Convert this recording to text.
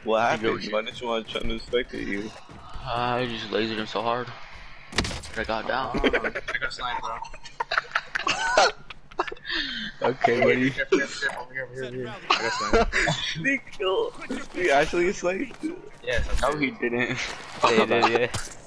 What happened? Why didn't you want to try to spectate you? I just lasered him so hard. I got down. I got sniped, bro. Okay, buddy. Careful, here. I got sniped. He actually sniped. Yes, No, he didn't. Yeah, yeah.